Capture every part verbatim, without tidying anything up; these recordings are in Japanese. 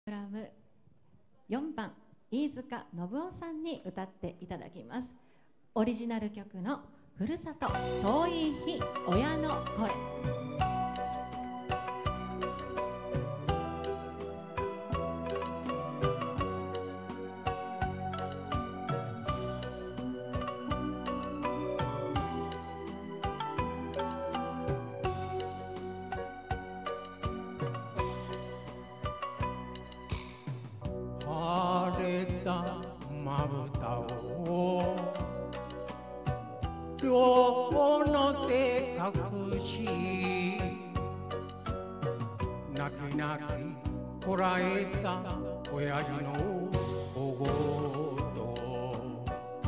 プログラムよんばん飯塚信夫さんに歌っていただきます。オリジナル曲のふるさと遠い日親の声。 晴れたまぶたを両方の手隠し泣き泣きこらえた親父の小言、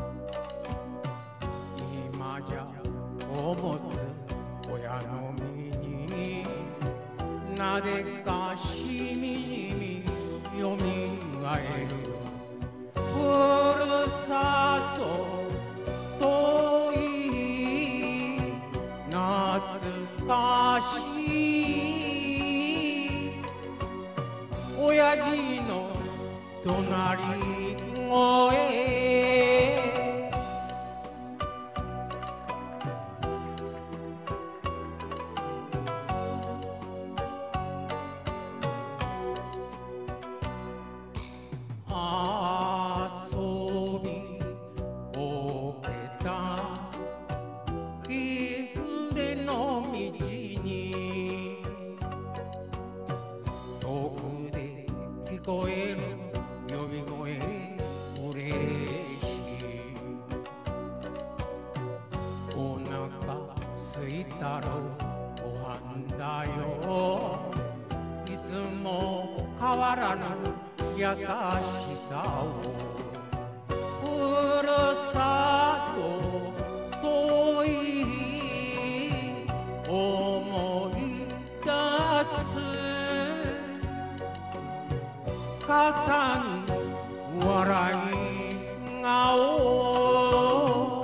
今じゃ子持つ親の身になぜかしみじみよみがえる。ふるさと遠い懐かしい親父の怒鳴り声。遊びほけた木船の道に遠くで聞こえる呼び声嬉しい。お腹すいたろご飯だよ、いつも変わらぬ優しさを。ふるさと遠い思い出す。母さん笑い顔。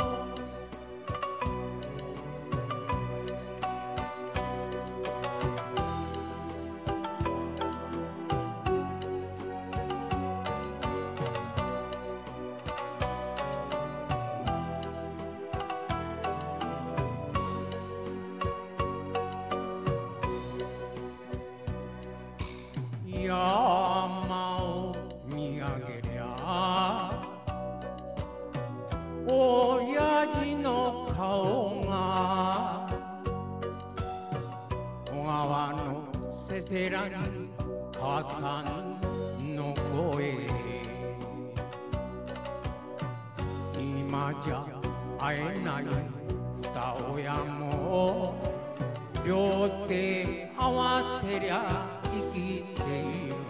山を見上げりゃ親父の顔が、小川のせせらぎ母さんの声。今じゃ会えない二親も両手合わせりゃ生きている。